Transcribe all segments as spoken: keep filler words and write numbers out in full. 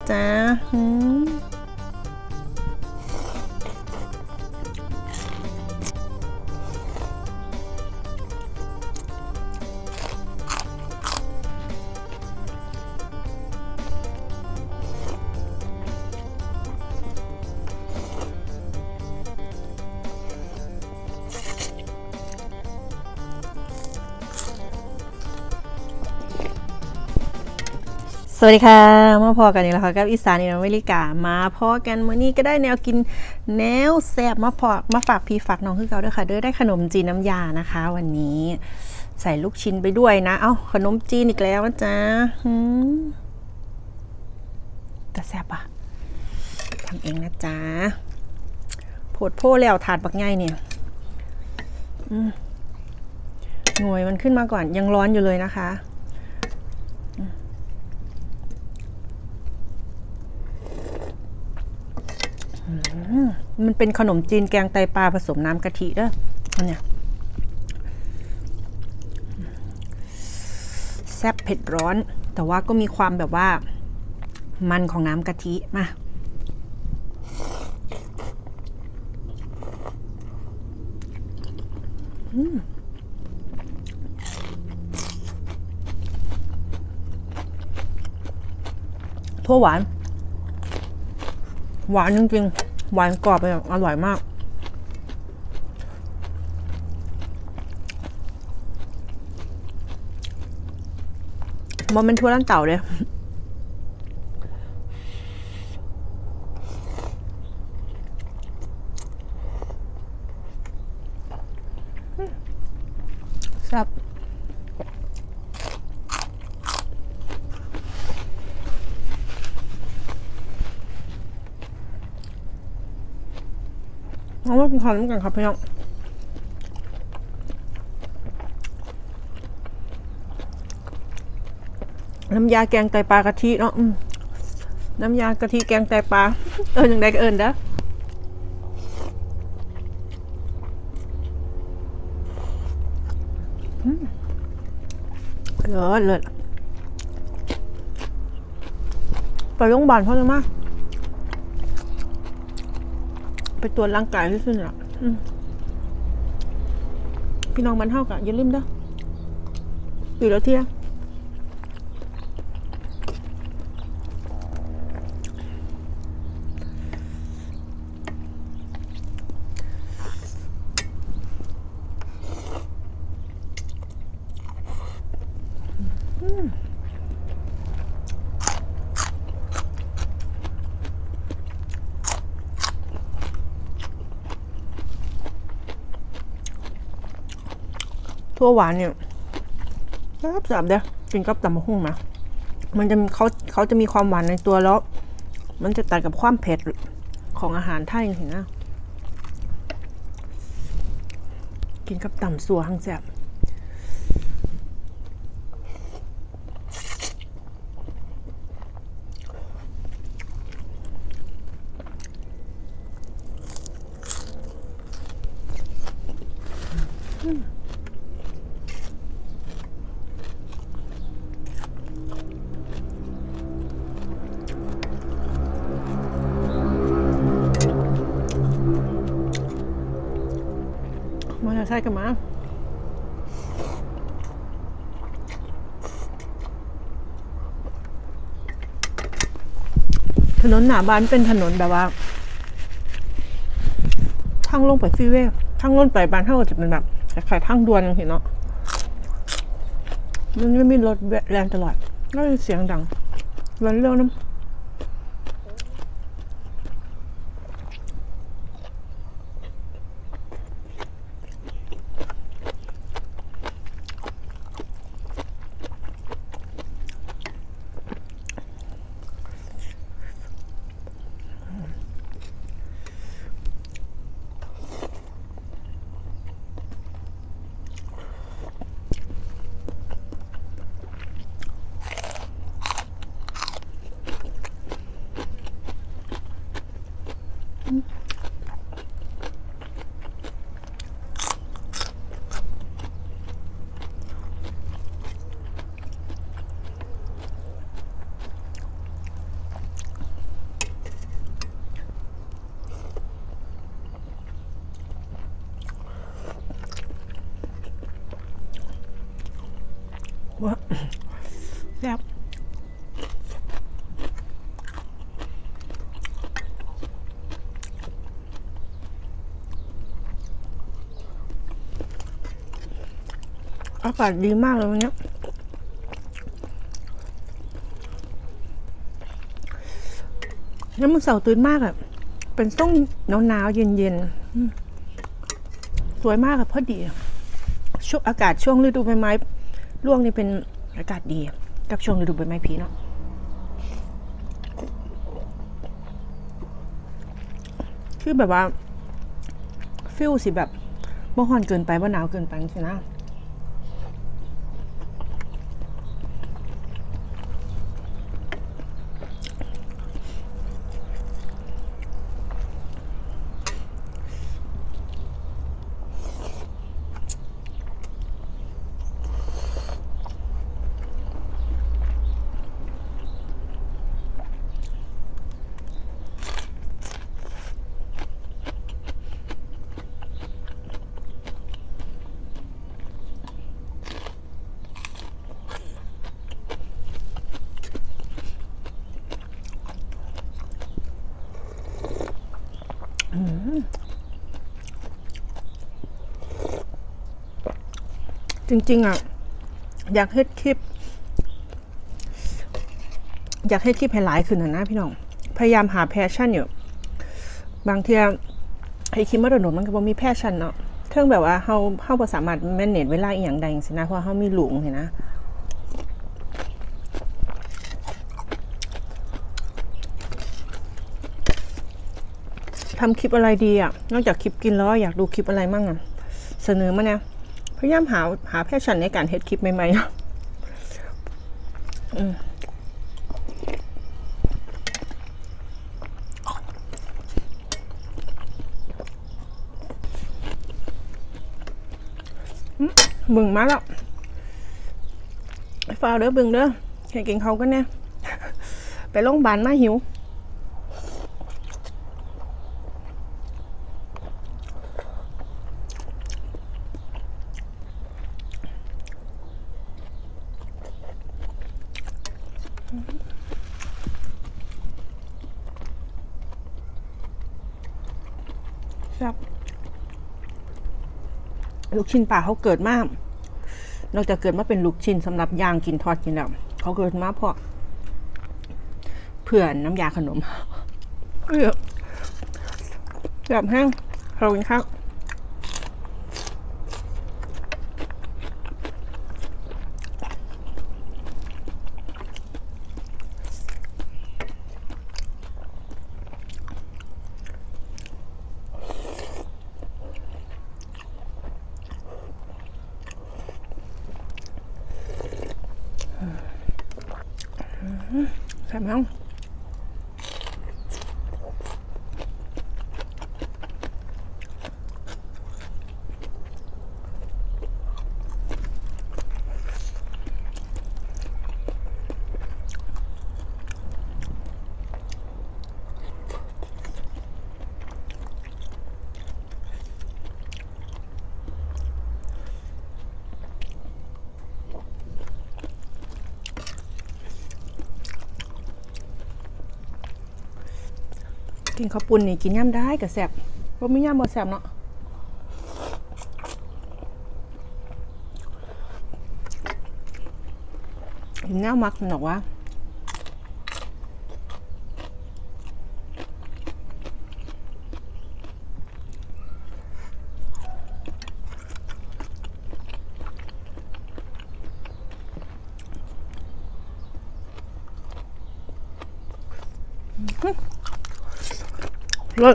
จ๊ะสวัสดีค่ะมาพอกันนี่แหละค่ะกับอีสานในอเมริกามาพอกันมื้อนี้ก็ได้แนวกินแนวแซ่บมาพอมาฝากพี่ฝากน้องคือเก่าด้วยค่ะเด้อได้ขนมจีนน้ำยานะคะวันนี้ใส่ลูกชิ้นไปด้วยนะเอ้าขนมจีนอีกแล้วนะจ๊ะแต่แซ่บอ่ะทำเองนะจ๊ะโพดโพแล้วถาดบักไงเนี่ยหน่วยมันขึ้นมาก่อนยังร้อนอยู่เลยนะคะมันเป็นขนมจีนแกงไตปลาผสมน้ำกะทิเด้อเนี่ยแซ่บเผ็ดร้อนแต่ว่าก็มีความแบบว่ามันของน้ำกะทิมาทั่วหวานหวานจริงๆหวานกรอบไปอร่อยมากมันเป็นทั่วลันเต่าเลยแซ่บเอามากินข้าวด้วยกันครับพี่น้องน้ำยาแกงไตปลากะทิเนาะน้ำยากะทิแกงไตปลาเอออย่างใดก็เอิญเด้อเลิศเลิศไปโรงพยาบาลเพราะอะไรมากไปตรวจร่างกายที่สุดละพี่น้องมันเท่ากันอย่าลืมเด้อปีละเที่ยทั่วหวานเนี่ยแซ่บแซ่บเด้อกินกับตำมะฮุ่งนะมันจะเขาเขาจะมีความหวานในตัวแล้วมันจะตัดกับความเผ็ดของอาหารไทยจริงๆนะกินกับตำสัวทั้งแซ่บมาใช่กันมาถนนหน้าบ้านเป็นถนนแบบว่าทางลงไปฟรีเวย์ทางลงไปบ้านเท่าจะเป็นแบบคล้ายๆทางด่วนเห็นเนาะมันไม่มีรถแรงตลอดก็เสียงดังวันเรื่องน้ำอากาศดีมากเลยวันนี้น้ำมันเสาตื่นมากอะเป็นส้มหนาวๆเย็นๆสวยมากอะพอดีช่วงอากาศช่วงฤดูใบไม้ร่วงนี่เป็นอากาศดีกับช่วงฤดูใบไม้ผลิเนาะคือแบบว่าฟิลสิแบบบ่ร้อนเกินไปบ่หนาวเกินไปสินะจริงๆอ่ะอยากให้คลิปอยากให้คลิปให้หลายขึ้นนะพี่น้องพยายามหาแพชชั่นอยู่บางทีให้คลิปมาโดนๆมันก็บ่มีแพชชั่นเนาะเทิงแบบว่าเฮาเฮาบ่สามารถแมเนจเวลาอีหยังได้จังซี่นะเพราะเฮามีลูกนี่นะทำคลิปอะไรดีอ่ะนอกจากคลิปกินแล้วอยากดูคลิปอะไรมั่งอ่ะเสนอมาเนี่ยพยายามหาหาแพชชั่นในการเฮ็ดคลิปใหม่ๆมึงมาแล้วฟ้าเด้อบึงเด้อให้กินเขากันแน่ไปโรงพยาบาลมาหิวครับลูกชิ้นป่าเขาเกิดมากนอกจากเกิดมาเป็นลูกชิ้นสำหรับย่างกินทอดกินแล้วเขาเกิดมาเพราะเพื่อนน้ำยาขนมเออแบบแห้งเรากินข้าวใช่ไหมกินข้าวปุ้นนี่กินย่ำได้กับแซ่บเพราะไม่ย่ำบ่แซ่บเนาะกินย่ำมักหนอกว่ารส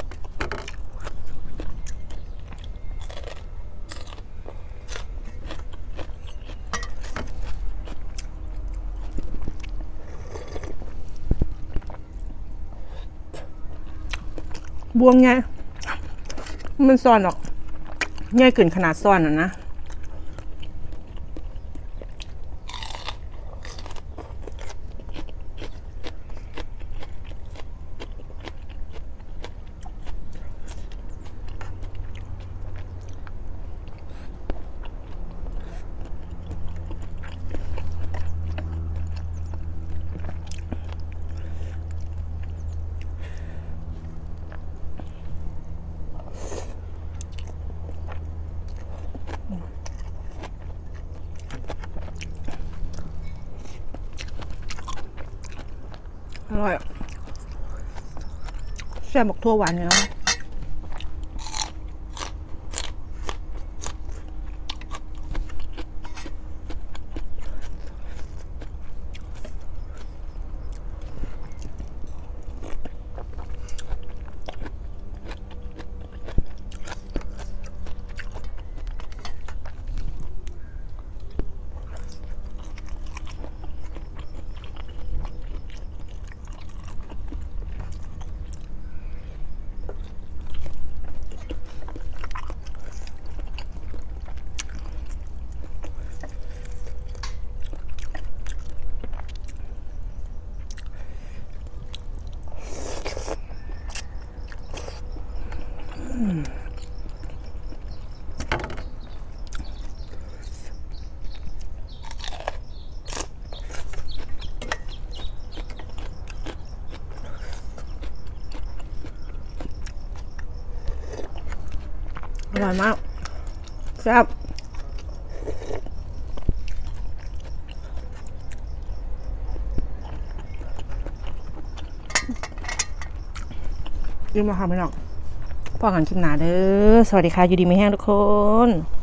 บวงไงมันซ่อนหรอกง่ายเกินขนาดซ่อนอ่ะนะร่อยแซ่บบอกทั่วหวานเนาะอร่อยมากแซ่บยิ้มมาค่ะพี่น้องพอกันคลิปหนาเด้อสวัสดีค่ะอยู่ดีไม่แห้งทุกคน